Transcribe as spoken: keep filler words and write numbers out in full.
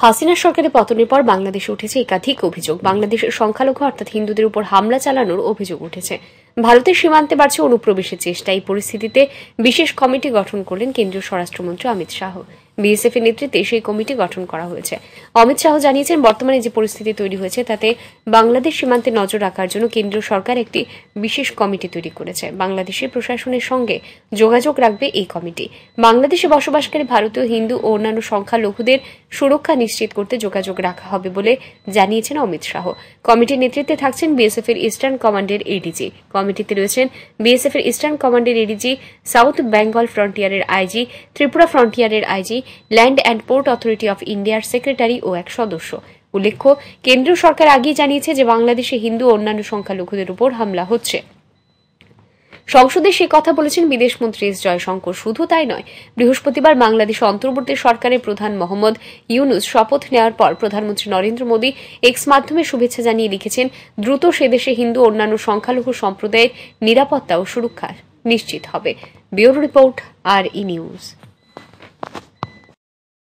হাসিনা সরকারের পতনের পর বাংলাদেশে উঠেছে একাধিক অভিযোগ। বাংলাদেশের সংখ্যালঘু অর্থাৎ হিন্দুদের উপর হামলা চালানোর অভিযোগ উঠেছে। ভারতের সীমান্তে বাড়ছে অনুপ্রবেশের চেষ্টা। এই পরিস্থিতিতে বিশেষ কমিটি গঠন করলেন কেন্দ্রীয় স্বরাষ্ট্রমন্ত্রী অমিত শাহ। বিএসএফ এর নেতৃত্বে সেই কমিটি গঠন করা হয়েছে। অমিত শাহ জানিয়েছেন, বর্তমানে যে পরিস্থিতি তৈরি হয়েছে তাতে বাংলাদেশ সীমান্তে নজর রাখার জন্য কেন্দ্রীয় সরকার একটি বিশেষ কমিটি তৈরি করেছে। বাংলাদেশের প্রশাসনের সঙ্গে যোগাযোগ রাখবে এই কমিটি। বাংলাদেশে বসবাসকারী ভারতীয় হিন্দু ও অন্যান্য সংখ্যালঘুদের সুরক্ষা নিশ্চিত করতে যোগাযোগ রাখা হবে বলে জানিয়েছেন অমিত শাহ। কমিটির নেতৃত্বে থাকছেন বিএসএফ এর ইস্টার্ন কমান্ডের এডিজি। কমিটিতে রয়েছেন বিএসএফ এর ইস্টার্ন কমান্ডের এডিজি, সাউথ বেঙ্গল ফ্রন্টিয়ারের আইজি, ত্রিপুরা ফ্রন্টিয়ারের IG, land and port authority of ইন্ডিয়ার সেক্রেটারি ও এক সদস্য। উল্লেখ্য, কেন্দ্রীয় সরকার আগেই জানিয়েছে যে বাংলাদেশে হিন্দু ও অন্যান্য সংখ্যালঘুদের উপর হামলা হচ্ছে। সংসদে সে কথা বলেছেন বিদেশমন্ত্রী এস জয়শঙ্কর। শুধু তাই নয়, বৃহস্পতিবার বাংলাদেশ অন্তর্বর্তী সরকারের প্রধান মোহাম্মদ ইউনুস শপথ নেওয়ার পর প্রধানমন্ত্রী নরেন্দ্র মোদী এক্স মাধ্যমে শুভেচ্ছা জানিয়ে লিখেছেন, দ্রুত সে দেশে হিন্দু ও অন্যান্য সংখ্যালঘু সম্প্রদায়ের নিরাপত্তা ও সুরক্ষা নিশ্চিত হবে। Bureau report, R E news.